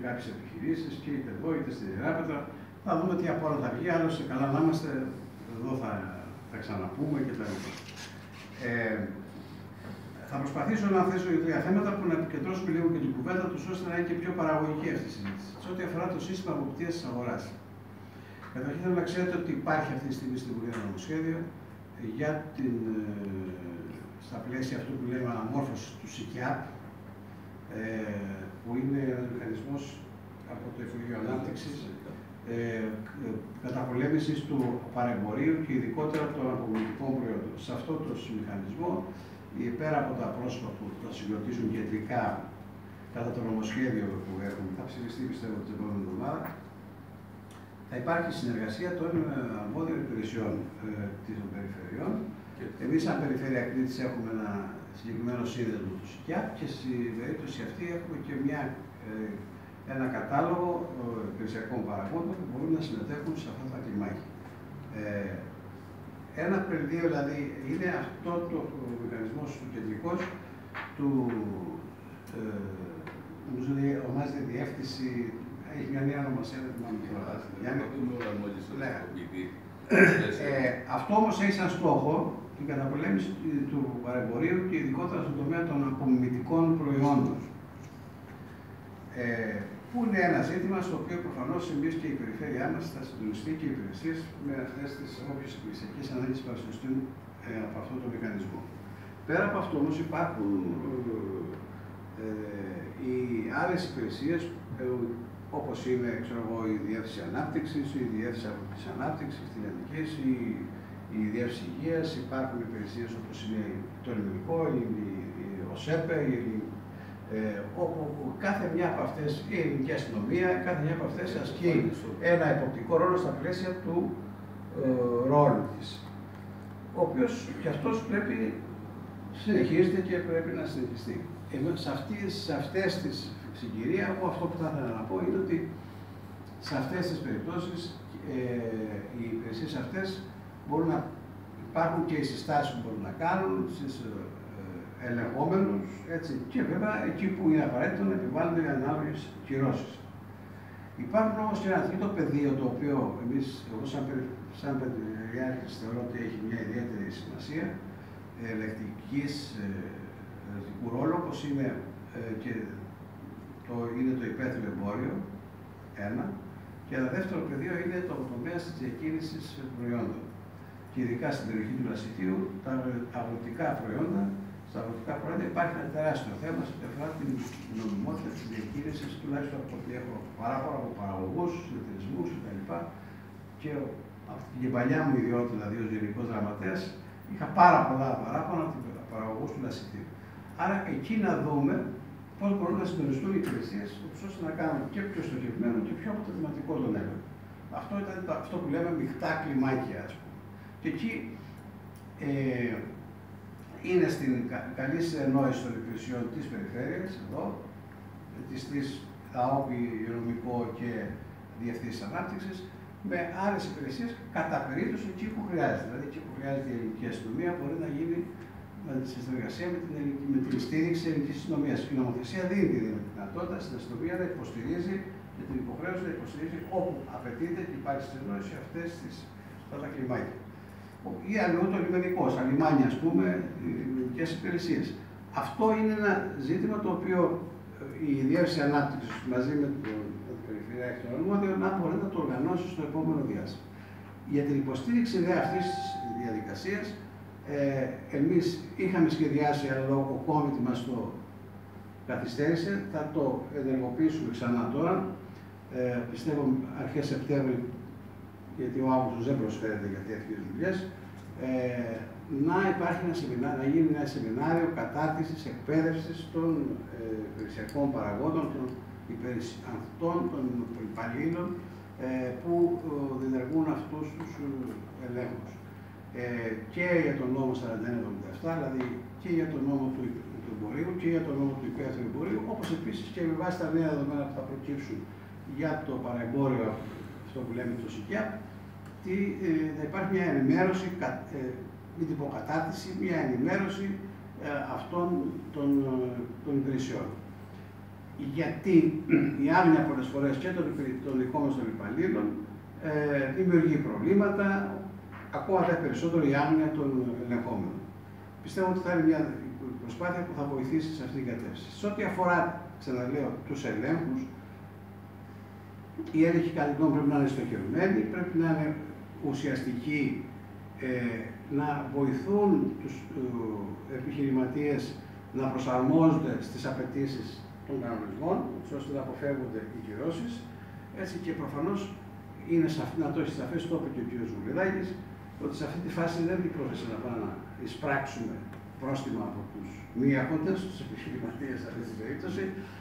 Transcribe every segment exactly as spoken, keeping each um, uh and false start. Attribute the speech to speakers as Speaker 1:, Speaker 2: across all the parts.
Speaker 1: κάποιες επιχειρήσεις και είτε εδώ είτε στην Ιεράπετρα. Θα δούμε τι από όλα θα βγει, άλλωστε καλά να είμαστε, εδώ θα, θα ξαναπούμε κτλ. Ε, θα προσπαθήσω να θέσω τρία θέματα που να επικεντρώσουμε λίγο και την κουβέντα τους, ώστε να είναι και πιο παραγωγική αυτή η συζήτηση. Σε ό,τι αφορά το σύστημα εποπτείας της αγοράς. Καταρχήν θέλω να ξέρετε ότι υπάρχει αυτή τη στιγμή στην Βουλή ένα νομοσχέδιο για την, στα πλαίσια αυτού που λέμε αναμόρφωση του ΣΥΚΙΑΠ, ε, που είναι ένας μηχανισμός από το Υπουργείο Ανάπτυξης ε, καταπολέμησης του παρεμπορίου και ειδικότερα των απομονητικών προϊόντων. Σε αυτό το μηχανισμό, πέρα από τα πρόσωπα που θα συγκροτήσουν κεντρικά κατά το νομοσχέδιο που έχουμε, θα ψηφιστεί πιστεύω την επόμενη εβδομάδα, θα υπάρχει συνεργασία των αρμόδιων υπηρεσιών ε, των περιφερειών. Εμείς, σαν Περιφέρεια Κρήτης, έχουμε ένα συγκεκριμένο σύνδεσμο του ΣΥΚΙΑΠ και στην περίπτωση αυτή έχουμε και μια, ε, ένα κατάλογο ε, υπηρεσιακών παραγόντων που μπορούν να συμμετέχουν σε αυτά τα κλιμάκια. Ε, ένα πεδίο δηλαδή είναι αυτό το μηχανισμό του κεντρικός του, ε, νομίζω ότι ονομάζεται διεύθυνση. Έχει μια νέα ονομασία, δεν θυμάμαι τώρα. Αυτό όμως έχει σαν στόχο την καταπολέμηση του παρεμπορίου και ειδικότερα στον τομέα των απομιμητικών προϊόντων. Ε, που είναι ένα ζήτημα στο οποίο προφανώς εμείς και η περιφέρειά μας θα συντονιστεί και οι υπηρεσίες με αυτές τις όποιες υπηρεσιακές ανάγκες παρουσιαστούν ε, από αυτό το μηχανισμό. Πέρα από αυτό όμως υπάρχουν ε, ε, οι άλλες υπηρεσίες, ε, όπως είναι ξέρω εγώ, η Διεύθυνση Ανάπτυξης, η Διεύθυνση Αγροτικής Ανάπτυξης, την Εθνικής, η, η Διεύθυνση Υγείας, υπάρχουν υπηρεσίες όπως είναι το Ελληνικό, η, η, η ΟΣΕΠΕ, η, ε, όπου κάθε μια από αυτές, η Ελληνική Αστυνομία, κάθε μια από αυτές ασκεί ένα υποπτικό ρόλο στα πλαίσια του ε, ρόλου της, ο οποίος και αυτός πρέπει συνεχίζεται και πρέπει να συνεχιστεί. Εμείς σε, αυτές, σε αυτές τις συγκυρία, εγώ αυτό που θα ήθελα να πω είναι ότι σε αυτές τις περιπτώσεις ε, οι υπηρεσίες αυτές μπορούν να υπάρχουν και οι συστάσεις που μπορούν να κάνουν στις ε, ελεγχόμενους, έτσι, και βέβαια εκεί που είναι απαραίτητο να επιβάλλονται οι ανάλογες κυρώσεις. Υπάρχουν όμως και ένα τρίτο πεδίο το οποίο εμείς, εγώ σαν, σαν περιφερειάρχης θεωρώ ότι έχει μια ιδιαίτερη σημασία ελεκτικής, ελεκτικού ρόλου, όπως είναι ε, και το, είναι το υπαίθριο εμπόριο, ένα, και ένα δεύτερο πεδίο είναι το τομέα της διακίνησης προϊόντων. Και ειδικά στην περιοχή του Λασιθίου, τα αγροτικά προϊόντα, στα αγροτικά προϊόντα υπάρχει ένα τεράστιο θέμα σε ό,τι αφορά την νομιμότητα της διακίνησης, τουλάχιστον από ό,τι έχω παράπονα από παραγωγούς, συνεταιρισμούς κτλ. Και από την παλιά μου ιδιότητα, δηλαδή ως Γενικός Γραμματέας, είχα πάρα πολλά παράπονα από τους παραγωγούς του Λασιθίου. Άρα εκεί να δούμε πώς μπορούν να συντονιστούν οι υπηρεσίες, ώστε να κάνουν και πιο στοχευμένο και πιο αποτελεσματικό τον έλεγχο. Αυτό ήταν το, αυτό που λέμε μειχτά κλιμάκια, ας πούμε. Και εκεί ε, είναι στην κα, καλή συνεννόηση των υπηρεσιών της περιφέρειας, εδώ, της τρεις ΑΟΠΗ, Υγειονομικό και Διευθύνσεις Ανάπτυξης, με άλλες υπηρεσίες κατά περίπτωση εκεί που χρειάζεται. Δηλαδή, εκεί που χρειάζεται η ελληνική αστυνομία μπορεί να γίνει σε συνεργασία με την, με την στήριξη της ελληνικής αστυνομίας. Η νομοθεσία δίνει τη δυνατότητα στην αστυνομία να υποστηρίζει και την υποχρέωση να υποστηρίζει όπου απαιτείται και υπάρχει συνεννόηση αυτές τις αυτά τα κλιμάκια. Ή αλλού το λιμενικό, στα λιμάνια, ας πούμε, οι λιμενικές υπηρεσίες. Αυτό είναι ένα ζήτημα το οποίο η Διεύθυνση Ανάπτυξης μαζί με την Περιφερειακή και τον Αρμόδιο να μπορεί να το οργανώσει στο επόμενο διάστημα. Για την υποστήριξη δε αυτής της διαδικασίας, ε, εμείς είχαμε σχεδιάσει, αλλά λόγω COVID μας το καθυστέρησε, θα το ενεργοποιήσουμε ξανά τώρα. Ε, πιστεύω αρχές Σεπτέμβρη, γιατί ο Αύγουστος δεν προσφέρεται για τέτοιες δουλειές, ε, να υπάρχει ένα σεμινάριο, να γίνει ένα σεμινάριο κατάρτισης, εκπαίδευσης των ε, υπηρεσιακών παραγόντων, των υπηρεσιών, των υπαλλήλων ε, που ε, διενεργούν αυτούς τους ε, ελέγχους. Ε, και για τον νόμο σαράντα ένα εβδομήντα επτά, δηλαδή και για τον νόμο του, του εμπορίου και για τον νόμο του υπεύθυνου εμπορίου, όπως επίσης και με βάση τα νέα δεδομένα που θα προκύψουν για το παραεμπόριο, αυτό που λέμε το ΣΥΚΙΑΠ, ε, να υπάρχει μια ενημέρωση, ε, μην την πω κατάρτιση, μια ενημέρωση ε, αυτών των, των υπηρεσιών. γιατί η άγνοια πολλές φορές και των, των δικών μας των υπαλλήλων ε, δημιουργεί προβλήματα, ακόμα δε περισσότερο η άγνοια των ελεγχόμενων. Πιστεύω ότι θα είναι μια προσπάθεια που θα βοηθήσει σε αυτήν την κατεύθυνση. Σε ό,τι αφορά, ξαναλέω, τους ελέγχους, οι έλεγχοι κατά την πρέπει να είναι στοχευμένοι, πρέπει να είναι ουσιαστικοί, ε, να βοηθούν τους ε, επιχειρηματίες να προσαρμόζονται στις απαιτήσεις των κανονισμών, ώστε να αποφεύγονται οι κυρώσεις. Έτσι και προφανώς είναι σαφ... να το έχει σαφές, το είπε και ο κ. Βουλγαράκης, ότι σε αυτή τη φάση δεν είναι η πρόθεση να πάμε να εισπράξουμε πρόστιμα από τους μη έχοντες, τους επιχειρηματίες σε αυτή την περίπτωση.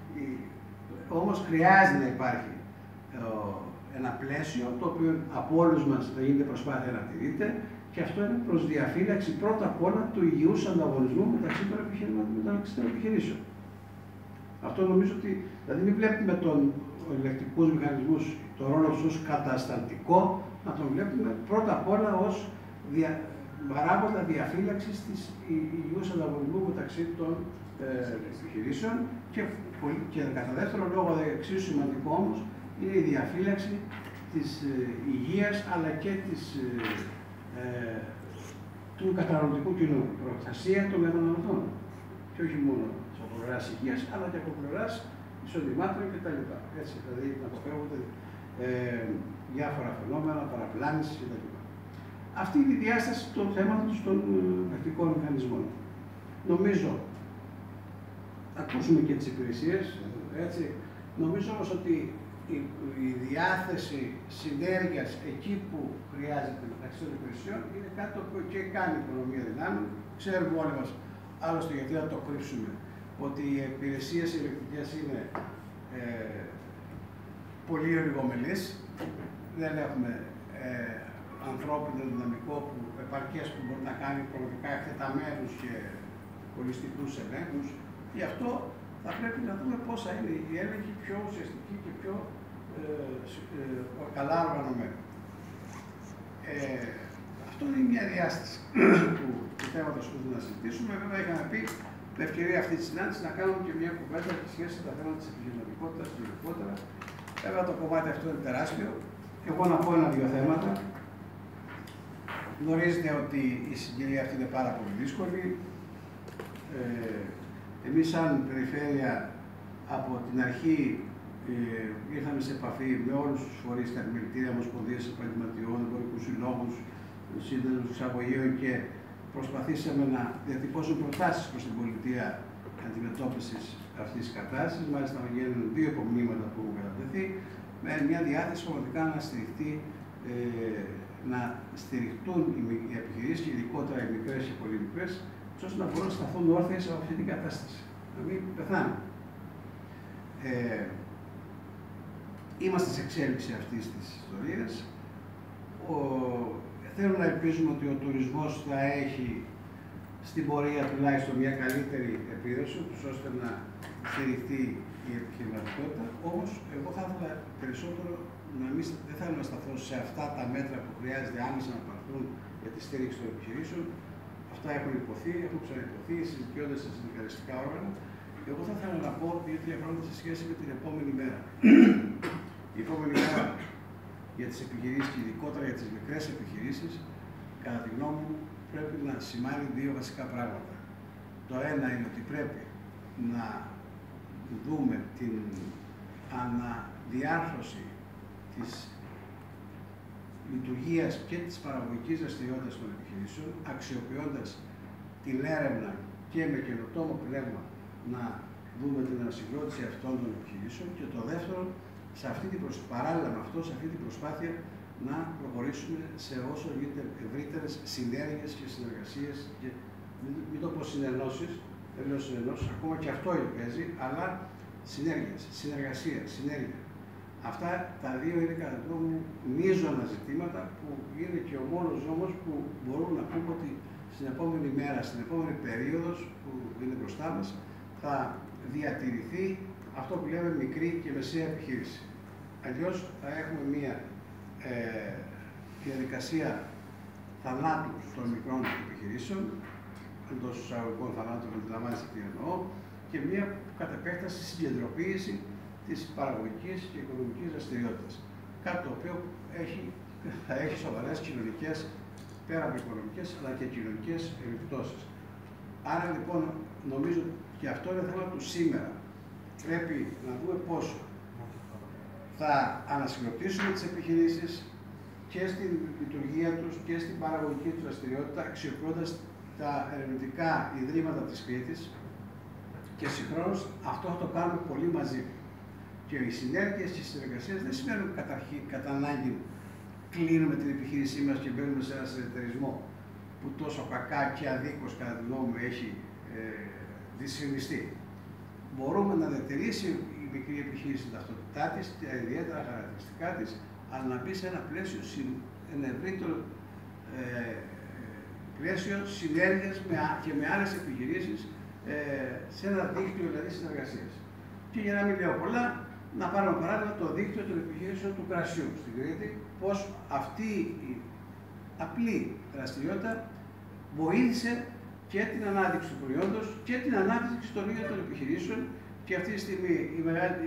Speaker 1: Όμως χρειάζεται να υπάρχει ε, ένα πλαίσιο το οποίο από όλους μας θα γίνεται προσπάθεια να τηρείται, και αυτό είναι προς διαφύλαξη πρώτα απ' όλα του υγιούς ανταγωνισμού μεταξύ των, μεταξύ των επιχειρήσεων. Αυτό νομίζω ότι, δηλαδή μην βλέπουμε τον ελεκτικούς μηχανισμούς, τον ρόλο τους ως κατασταλτικό, να τον βλέπουμε πρώτα απ' όλα ως δια, παράγοντα διαφύλαξης της υγιούς ανταγωνισμού μεταξύ των ε, επιχειρήσεων και, και κατά δεύτερο λόγο, εξίσου σημαντικό όμως, είναι η διαφύλαξη της ε, υγείας αλλά και της, ε, ε, του καταναλωτικού κοινού, προστασία των καταναλωτών. Και όχι μόνο από πλευράς υγείας, αλλά και από πλευράς εισοδημάτων κτλ. Έτσι, δηλαδή να αποφεύγονται ε, διάφορα φαινόμενα, παραπλάνησης κτλ. Αυτή είναι η διάσταση των θέματος των πρακτικών μηχανισμών. Νομίζω, ακούσουμε και τις υπηρεσίες, έτσι, νομίζω όμως ότι η, η διάθεση συνέργειας εκεί που χρειάζεται μεταξύ των υπηρεσιών είναι κάτι το οποίο και κάνει οικονομία δυνάμεων. Ξέρουμε όλοι μας, άλλωστε γιατί να το κρύψουμε, ότι οι υπηρεσίες ηλεκτρικές είναι ε, πολύ οργομελείς. Δεν έχουμε ε, ανθρώπινο δυναμικό που, επαρκές που μπορεί να κάνει πραγματικά εκτεταμένους και χωριστικούς ελέγχους. Γι' αυτό θα πρέπει να δούμε πώς θα είναι η έλεγχη πιο ουσιαστική και πιο ε, ε, καλά οργανωμένη. Ε, αυτό είναι μια διάσταση του, του θέματος που θέλουμε να συζητήσουμε. Βέβαια, είχαμε πει με ευκαιρία αυτή τη συνάντηση να κάνουμε και μια κουβέντα σε σχέση με τα θέματα της επιχειρηματικότητας γενικότερα. Βέβαια, το κομμάτι αυτό είναι τεράστιο. Εγώ να πω ένα-δύο θέματα. Γνωρίζετε ότι η συγκυρία αυτή είναι πάρα πολύ δύσκολη. Ε, εμείς σαν περιφέρεια από την αρχή ε, ήρθαμε σε επαφή με όλους τους φορείς, τα επιμελητήρια, ομοσπονδίες επαγγελματιών, εμπορικούς συλλόγους, σύνδεσμους εξαγωγείων και προσπαθήσαμε να διατυπώσουμε προτάσεις προς την πολιτεία αντιμετώπισης αυτής της κατάστασης. Μάλιστα, γίνουν δύο υπομνήματα που έχουν κατατεθεί, με μια διάθεση πραγματικά να στηριχτεί, ε, να στηριχτούν οι επιχειρήσεις και ειδικότερα οι μικρές και πολύ μικρές, ώστε να μπορούν να σταθούν όρθιες από αυτή την κατάσταση. Να μην πεθάνουν. Ε, είμαστε σε εξέλιξη αυτής της ιστορίας. Ο, θέλω να ελπίζουμε ότι ο τουρισμός θα έχει στην πορεία τουλάχιστον μια καλύτερη επίδοση, ώστε να στηριχτεί η επιχειρηματικότητα. Όμως, εγώ θα ήθελα περισσότερο να μην, δεν θέλω να σταθώ σε αυτά τα μέτρα που χρειάζεται άμεσα να πάρθουν για τη στήριξη των επιχειρήσεων. Αυτά έχουν υποθεί, έχουν ξαναυποθεί, συζητιώνται σε συνδικαλιστικά όργανα. Εγώ θα ήθελα να πω δύο-τρία πράγματα σε σχέση με την επόμενη μέρα. Η επόμενη μέρα για τις επιχειρήσεις και ειδικότερα για τις μικρές επιχειρήσεις, κατά τη γνώμη μου, πρέπει να σημάνει δύο βασικά πράγματα. Το ένα είναι ότι πρέπει να δούμε την αναδιάρθρωση της λειτουργίας και της παραγωγικής δραστηριότητας των επιχειρήσεων, αξιοποιώντας την έρευνα και με καινοτόμο πνεύμα να δούμε την ανασυγκρότηση αυτών των επιχειρήσεων. Και το δεύτερο, σε αυτή την προσ... παράλληλα με αυτό, σε αυτή την προσπάθεια να προχωρήσουμε σε όσο γίνεται ευρύτερες συνέργειες και συνεργασίες και μην το πω συνενώσεις, δεν λέω συνενώσεις, ακόμα και αυτό παίζει, αλλά συνέργειες, συνεργασία, συνέργεια. Αυτά τα δύο είναι κατά τη γνώμη μου μείζωνα ζητήματα που είναι και ο μόνος δρόμος που μπορούμε να πούμε ότι στην επόμενη μέρα, στην επόμενη περίοδος που είναι μπροστά μας, θα διατηρηθεί αυτό που λέμε μικρή και μεσαία επιχείρηση. Αλλιώς θα έχουμε μία ε, διαδικασία θανάτου των μικρών επιχειρήσεων, εντός εισαγωγικών θανάτων, αντιλαμβάνεστε τι εννοώ, και μία κατ' επέκταση συγκεντροποίηση της παραγωγικής και οικονομικής δραστηριότητας. Κάτι το οποίο έχει, θα έχει σοβαρές κοινωνικές, πέρα από οικονομικές, αλλά και κοινωνικές επιπτώσεις. Άρα λοιπόν νομίζω και αυτό είναι θέμα του σήμερα. Πρέπει να δούμε πώς θα ανασυγκροτήσουμε τις επιχειρήσεις και στην λειτουργία τους και στην παραγωγική τους δραστηριότητα, αξιοποιώντας τα ερευνητικά ιδρύματα της Κρήτης και συγχρόνως αυτό θα το κάνουμε πολύ μαζί. Και οι συνέργειες και οι συνεργασίες δεν σημαίνουν καταρχήν, κατά ανάγκη, κλείνουμε την επιχείρησή μας και μπαίνουμε σε ένα συνεταιρισμό που τόσο κακά και αδίκως, κατά τη γνώμη μου, έχει ε, δυσφημιστεί. Μπορούμε να διατηρήσει η μικρή επιχείρηση την ταυτότητά της, τα ιδιαίτερα χαρακτηριστικά της, αλλά να μπει σε ένα πλαίσιο, ένα ευρύτερο ε, πλαίσιο συνέργειας με, και με άλλες επιχειρήσεις ε, σε ένα δίκτυο δηλαδή συνεργασίας. Και για να μην λέω πολλά, να πάρουμε παράδειγμα το δίκτυο των επιχειρήσεων του κρασιού στην Κρήτη, πώς αυτή η απλή δραστηριότητα βοήθησε και την ανάδειξη του προϊόντος και την ανάπτυξη των ίδιων των επιχειρήσεων και αυτή τη στιγμή η μεγάλη,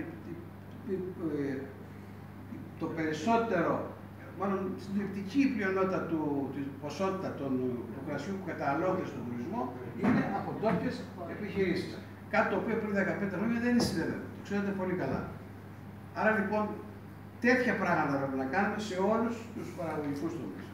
Speaker 1: το περισσότερο, μάλλον συντριπτική πλειονότητα του, της ποσότητα των, του κρασιού που καταναλώνεται στον τουρισμό είναι από ντόπιες επιχειρήσεις. Κάτι το οποίο πριν δεκαπέντε χρόνια δεν είναι συνδεδεμένο. Το ξέρετε πολύ καλά. Άρα λοιπόν τέτοια πράγματα πρέπει να κάνουμε σε όλους τους παραγωγικούς τομείς.